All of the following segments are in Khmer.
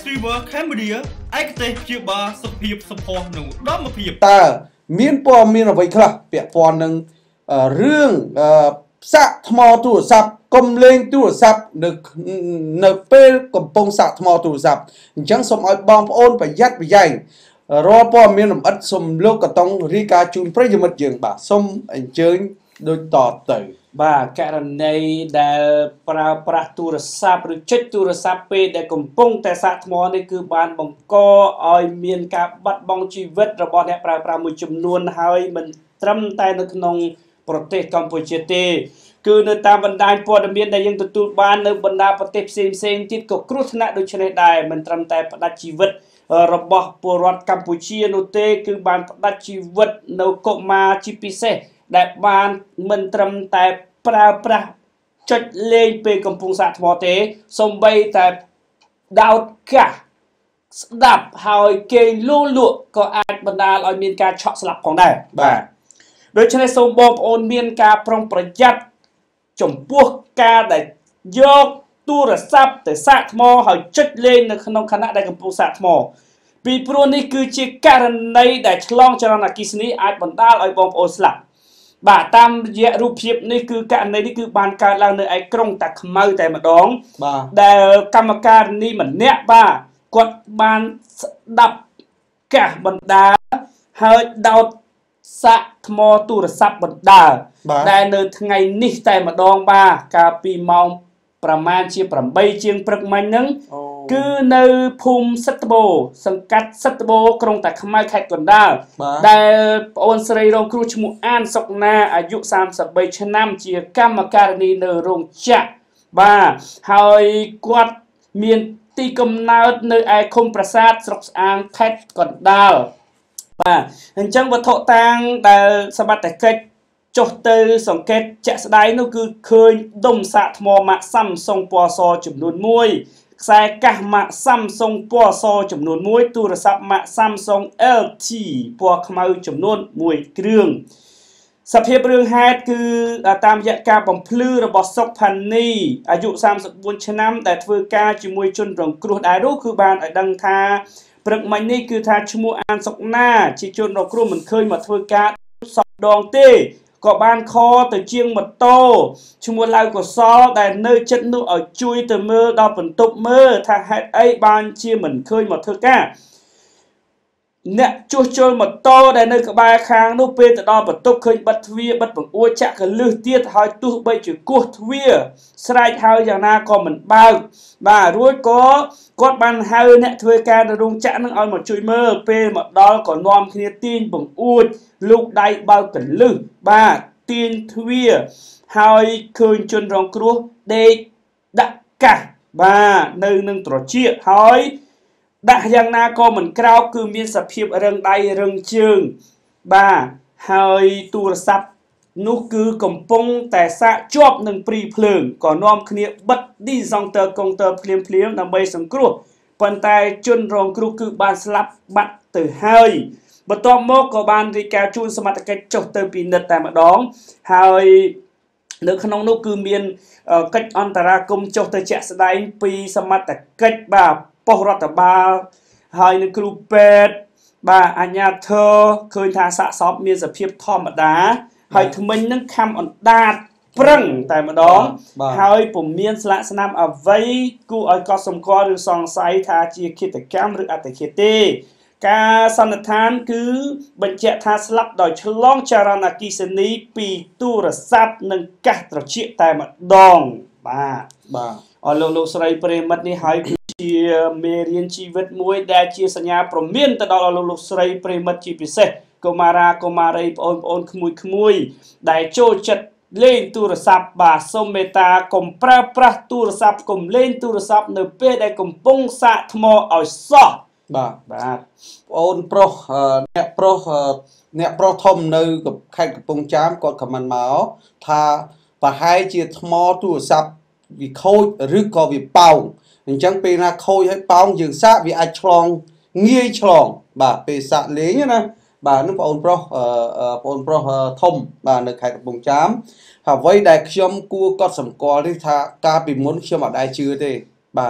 Receiver Cambodia ឯកទេសព្យាបាលសុខភាពសម្ផស្សនិងឧត្តមភាពតើមានព័ត៌មានអ្វីខ្លះពាក់ព័ន្ធនឹងរឿងសាកថ្មទូរស័ព្ទកុំលេងទូរស័ព្ទនៅពេលកំពុងសាកថ្មទូរស័ព្ទអញ្ចឹងសូមឲ្យបងប្អូនប្រយ័ត្នប្រយែងរាល់ព័ត៌មានលម្អិតសូមលោកកតុងរាយការណ៍ជូនប្រិយមិត្តយើងបាទសូមអញ្ជើញដូចតទៅបាទករណីដែលប្រើប្រាស់ទូរស័ព្ទឬចុចទូរស័ព្ទពេលដែលកំពុងតែសាកថ្មនេះគឺបានបង្កឲ្យមានការបាត់បង់ជីវិតរបស់អ្នកប្រើប្រាស់មួយចំនួនហើយមិនត្រឹមតែនៅក្នុងប្រទេសកម្ពុជាទេគឺនៅតាមបណ្ដាញព័ត៌មានដែលយើងទទួលបាននៅបណ្ដាប្រទេសផ្សេងៗទៀតក៏គ្រោះថ្នាក់ដូចនេះដែរមិនត្រឹមតែផ្ដាច់ជីវិតរបស់ពលរដ្ឋកម្ពុជានោះទេគឺបានផ្ដាច់ជីវិតនៅកុមារជាពិសេសដែលបានមិនត្រឹមតែប្រើប្រាស់ចុចលេងពេលកំពុងសាកថ្មទេសូម្បីតែដោតកាសស្ដាប់ហើយគេលូលក់ក៏អាចបណ្ដាលឲ្យមានការឆក់ស្លាប់ផងដែរបាទដូច្នេះសូមបងប្អូនមានការប្រុងប្រយ័ត្នចំពោះការដែលយកទូរស័ព្ទទៅសាកថ្មហើយចុចលេងនៅក្នុងខណៈដែលកំពុងសាកថ្មពីព្រោះនេះគឺជាករណីដែលឆ្លងចរន្តអគ្គិសនីអាចបណ្ដាលឲ្យបងប្អូនស្លាប់បាទតាមរយៈរូបភាពនេះគឺករណីនេះគឺបានកើតឡើងនៅឯក្រុងតាខ្មៅតែម្ដងដែលកម្មការនីម្នាក់បាទគាត់បានស្ដាប់កាសបណ្ដាហើយដោតសាកថ្មទូរស័ព្ទបណ្ដាដែលនៅថ្ងៃនេះតែម្ដងបាទកាលពីម៉ោងប្រមាណជា8ជាងព្រឹកមិញហ្នឹងគឺនៅភូមិសិទ្ធិបូសង្កាត់សិទ្ធិបូក្រុងតាខ្មៅខេត្តកណ្ដាលដែលប្អូនស្រីរងគ្រោះឈ្មោះអានសុកណាអាយុ33ឆ្នាំជាកម្មការិនីនៅរោងចក្របាទហើយគាត់មានទីកំណើតនៅឯឃុំប្រាសាទស្រុកស្អាងខេត្តកណ្ដាលបាទអញ្ចឹងវត្ថុតាងដែលសមត្ថកិច្ចចុះទៅសង្កេតជាក់ស្ដែងនោះគឺឃើញដុំសាកថ្មម៉ាក Samsung ពណ៌សចំនួន1ខ្សែកាសម៉ាក Samsung ពណ៌សចំនួន1ទូរស័ព្ទម៉ាក Samsung LT ពណ៌ខ្មៅចំនួន1គ្រឿងសភាពរឿងហេតុគឺតាមរយៈការបំភ្លឺរបស់សុកផានីអាយុ34ឆ្នាំដែលធ្វើការជាមួយជនរងគ្រោះដែរនោះគឺបានឲ្យដឹងថាព្រឹកមិញនេះគឺថាឈ្មោះអានសុកណាជាជនរងគ្រោះមិនឃើញមកធ្វើការសពដងទេក៏បានខទៅជាងម៉ូតូឈ្មោះឡៅកុសលដែលនៅចិត្តនោះឲ្យជួយទៅមើលដល់បន្ទប់មើលថាហេតុអីបានជាមិនឃើញមកធ្វើការអ្នកជួសជុលម៉ូតូដែលនៅក្បែរខាងនោះពេលទៅដល់បន្ទប់ឃើញបិទទ្វារបិទបង្អួចចាក់កលឹះទៀតហើយទោះបីជាគោះទ្វារស្រែកហៅយ៉ាងណាក៏មិនបើកបាទរួចក៏គាត់បានហៅអ្នកធ្វើការនៅរោងចក្រនឹងឲ្យមកជួយមើលពេលមកដល់ក៏នាំគ្នាទាញបង្អួចលូកដៃបើកកលឹះបាទទាញទ្វារហើយឃើញជនរងគ្រោះដេកដាក់កាសបាទនៅនឹងត្រចៀកហើយដាក់យ៉ាងណាក៏មិនក្រោកគឺមានសភាពរឹងដៃរឹងជើងបាទហើយទូរស័ព្ទនោះគឺកំពុងតែសាកជាប់នឹងព្រីភ្លើងក៏នាំគ្នាបិទ disjunction កុងទ័រភ្លាមដើម្បីសង្គ្រោះប៉ុន្តែជនរងគ្រោះគឺបានស្លាប់បាត់ទៅហើយបន្ទាប់មកក៏បានរាយការណ៍ជូនសមត្ថកិច្ចចុះទៅពិនិត្យតែម្ដងហើយនៅក្នុងនោះគឺមានកិច្ចអន្តរាគមន៍ចុះទៅជាក់ស្ដែងពីសមត្ថកិច្ចបាទប៉ុស្តិ៍រដ្ឋបាលហើយនឹងគ្រូពេទ្យបាទអាជ្ញាធរឃើញថាសាកសពមានសភាពធម្មតាហើយថ្មិញនឹងខំអណ្ដាតប្រឹងតែម្ដងហើយពុំមានស្លាកស្នាមអ្វីគួរឲ្យកត់សម្គាល់ឬសង្ស័យថាជាឃាតកម្មឬអត្តឃាតទេការសន្និដ្ឋានគឺបញ្ជាក់ថាស្លាប់ដោយឆ្លងចរន្តអគ្គិសនីពីទូរស័ព្ទនិងកាសត្រចៀកតែម្ដងបាទអរលោកស្រីប្រិមិត្តនេះហើយគឺជាមេរៀនជីវិតមួយដែលជាសញ្ញាព្រមានទៅដល់លោកស្រីប្រិមិត្តជាពិសេសកុមារាកុមារីបងប្អូនក្មួយដែលចូលចិត្តលេងទូរស័ព្ទបាទសូមមេត្តាកុំប្រើប្រាស់ទូរស័ព្ទកុំលេងទូរស័ព្ទនៅពេលដែលកំពុងសាកថ្មឲ្យសោះបាទបងអូនប្រុសអ្នកប្រុសធំនៅខេត្តកំពង់ចាមគាត់ខមមិនមកថាប្រហែលជាថ្មទូរស័ព្ទវាខូចឬក៏វាប៉ោងអញ្ចឹងពេលណាខូចហើយប៉ោងយើងសាកវាអាចឆ្លងងាយឆ្លងបាទពេលសាកលេងណាបាទនឹងបងអូនប្រុសធំបាទនៅខេត្តកំពង់ចាមអ្វីដែលខ្ញុំគួរកត់សម្គាល់នេះថាកាលពីមុនខ្ញុំអត់ដែលជឿទេបាទ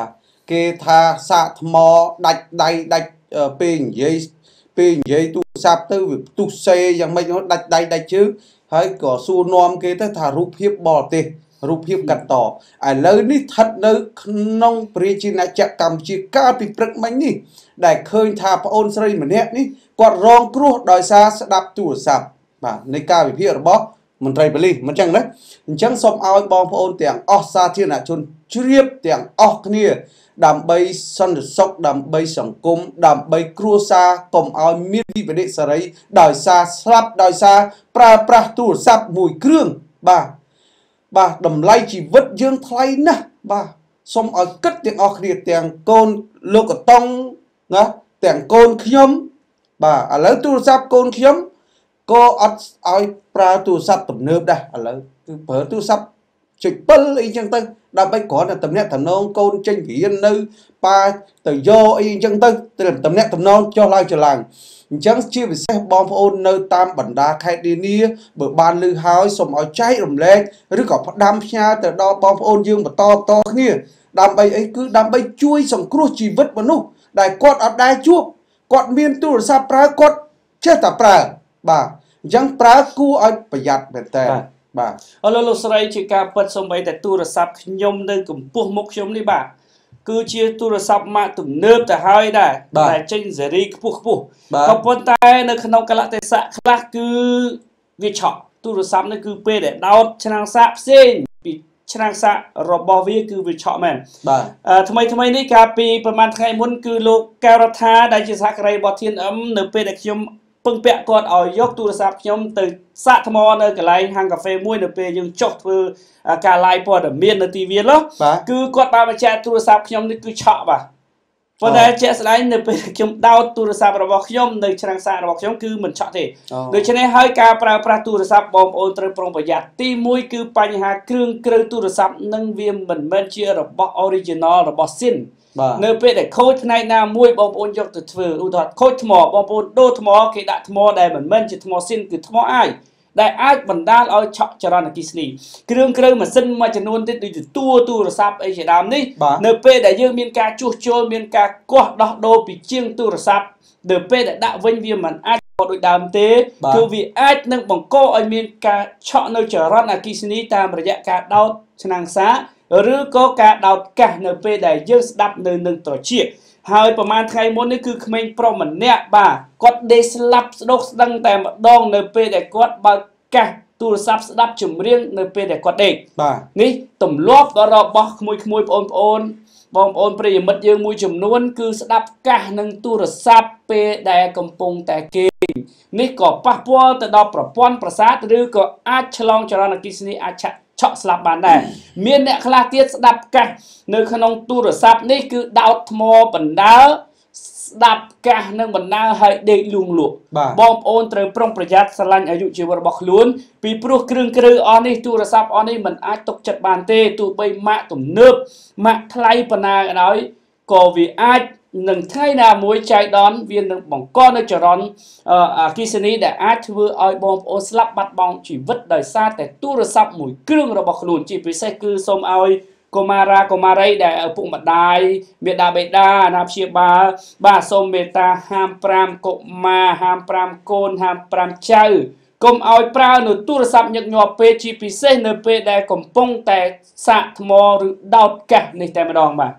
គេថាសាកថ្មដាច់ដៃដាច់ពេលនិយាយទូរស័ព្ទទៅវាផ្ទុះសេយ៉ាងម៉េចដាច់ដៃដាច់ជើងហើយក៏សួរនាំគេទៅថារូបភាពបរទេសរូបភាពកាត់តឥឡូវនេះស្ថិតនៅក្នុងប្រជាណាចក្រកម្ពុជាកាលពីព្រឹកមិញនេះដែលឃើញថាប្អូនស្រីម្នាក់នេះគាត់រងគ្រោះដោយសារស្ដាប់ទូរស័ព្ទបាទនៃការវិភាគរបស់មន្ត្រីប៉ូលីសមិនចឹងណាអញ្ចឹងសូមឲ្យបងប្អូនទាំងអស់សាធារណជនជ្រាបទាំងអស់គ្នាដើម្បីសន្តិសុខដើម្បីសង្គមដើម្បីគ្រួសារកុំឲ្យមានវិបត្តិសេរីដោយសារស្លាប់ដោយសារប្រើប្រាស់ទូរស័ព្ទមួយគ្រឿងបាទតម្លៃជីវិតយើងថ្លៃណាស់បាទសូមឲ្យគិតទាំងអស់គ្នាទាំងកូនលោកកតុងណាទាំងកូនខ្ញុំបាទឥឡូវទូរស័ព្ទកូនខ្ញុំក៏អត់ឲ្យប្រើទូរស័ព្ទទំនើបដែរឥឡូវគឺប្រើទូរស័ព្ទចុច7អីចឹងទៅដើម្បីគ្រាន់តែតំណាក់តំណងកូនចេញរៀននៅប៉ាទៅយកអីចឹងទៅតំណាក់តំណងចុះឡើងចឡើងអញ្ចឹងជាពិសេសបងប្អូននៅតាមបណ្ដាខេត្តនានាបើបានឮហើយសូមឲ្យចែករំលែកឬក៏ផ្ដាំផ្ញើទៅដល់បងប្អូនយើងបន្តគ្នាដើម្បីអីគឺដើម្បីជួយសង្គ្រោះជីវិតមនុស្សដែលគាត់អត់ដែលជួបគាត់មានទូរស័ព្ទប្រើគាត់ចេះតែប្រើបាទអញ្ចឹងប្រើគួរឲ្យប្រយ័ត្នមែនតើបាទលោកស្រីជាការពិតសូម្បីតែទូរស័ព្ទខ្ញុំនៅកម្ពស់មុខខ្ញុំនេះបាទគឺជាទូរស័ព្ទម៉ាកទំនើបទៅហើយដែរតែចេញស៊េរីខ្ពស់ក៏ប៉ុន្តែនៅក្នុងកលៈទេសៈខ្លះគឺវាឆក់ទូរស័ព្ទនេះគឺពេលដែលដោតឆ្នាំងសាកផ្សេងពីឆ្នាំងសាករបស់វាគឺវាឆក់មែនបាទថ្មីនេះកាលពីប្រហែលថ្ងៃមុនគឺលោកកែវរដ្ឋាដែលជាសហការីរបស់ TNM នៅពេលដែលខ្ញុំពឹងពាក់គាត់ឲ្យយកទូរស័ព្ទខ្ញុំទៅសាកថ្មនៅកន្លែងហាងកាហ្វេមួយនៅពេលយើងចុះធ្វើការ live ព័ត៌មាននៅទីវាលគឺគាត់បានបញ្ជាក់ទូរស័ព្ទខ្ញុំនេះគឺឆក់បាទប៉ុន្តែជាក់ស្ដែងនៅពេលខ្ញុំដោតទូរស័ព្ទរបស់ខ្ញុំនៅឆ្នាំងសាករបស់ខ្ញុំគឺមិនឆក់ទេដូច្នេះហើយការប្រើប្រាស់ទូរស័ព្ទបងប្អូនត្រូវប្រុងប្រយ័ត្នទី1គឺបញ្ហាគ្រឿងក្រៅទូរស័ព្ទនឹងវាមិនមែនជារបស់ original របស់ស៊ីននៅពេលដែលខូចផ្នែកណាមួយបងប្អូនយកទៅធ្វើឧទាហរណ៍ខូចថ្មបងប្អូនដូរថ្មគេដាក់ថ្មដែលមិនមែនជាថ្មស៊ីនគឺថ្មអាយដែលអាចបណ្ដាលឲ្យឆក់ចរន្តអគ្គិសនីគ្រឿងក្រៅម៉ាស៊ីនមួយចំនួនទៀតដូចជាទូរស័ព្ទអីជាដើមនេះនៅពេលដែលយើងមានការជួសជុលមានការគាស់ដោះដូរពីជាងទូរស័ព្ទនៅពេលដែលដាក់វិញវាមិនអាចដូចដើមទេគឺវាអាចនឹងបង្កឲ្យមានការឆក់នៅចរន្តអគ្គិសនីតាមរយៈការដោតឆ្នាំងសាកឬក៏ការដោតកាសនៅពេលដែលយើងស្ដាប់នៅនឹងត្រចៀកហើយប្រហែលថ្ងៃមុននេះគឺក្មេងប្រុសម្នាក់បាទគាត់ដេកស្លាប់ស្ដុកស្ដឹងតែម្ដងនៅពេលដែលគាត់បើកកាសទូរស័ព្ទស្ដាប់ចម្រៀងនៅពេលដែលគាត់ដេកបាទនេះទម្លាប់របស់ក្មួយបងប្អូនប្រិយមិត្តយើងមួយចំនួនគឺស្ដាប់កាសនឹងទូរស័ព្ទពេលដែលកំពុងតែគេងនេះក៏ប៉ះពាល់ទៅដល់ប្រព័ន្ធប្រសាទឬក៏អាចឆ្លងចរន្តអគ្គិសនីអាចឆក់ស្លាប់បានដែរមានអ្នកខ្លះទៀតស្ដាប់កាសនៅក្នុងទូរស័ព្ទនេះគឺដោតថ្មបណ្ដាលស្ដាប់កាសនឹងបណ្ដាលឲ្យដេកលួងលក់បងប្អូនត្រូវប្រុងប្រយ័ត្នស្រឡាញ់អាយុជីវិតរបស់ខ្លួនពីព្រោះគ្រឿងក្រៅអស់នេះទូរស័ព្ទអស់នេះមិនអាចទុកចិត្តបានទេទោះបីម៉ាកទំនើបម៉ាកថ្លៃប៉ុណ្ណាក៏ដោយក៏វាអាចនឹងថ្ងៃណាមួយចៃដន្យវានឹងបង្កនៅចរន្តអគ្គិសនីដែលអាចធ្វើឲ្យបងប្អូនស្លាប់បាត់បង់ជីវិតដោយសារតែទូរស័ព្ទមួយគ្រឿងរបស់ខ្លួនជាពិសេសគឺសូមឲ្យកុមារីដែលឪពុកម្ដាយមាតាបិតាអាណាព្យាបាលបាទសូមមេត្តាហាម5កុមារហាម5កូនហាម5ចៅកុំឲ្យប្រើនៅទូរស័ព្ទញឹកញាប់ពេកជាពិសេសនៅពេលដែលកំពុងតែសាកថ្មឬដោតកាសនេះតែម្ដងបាទ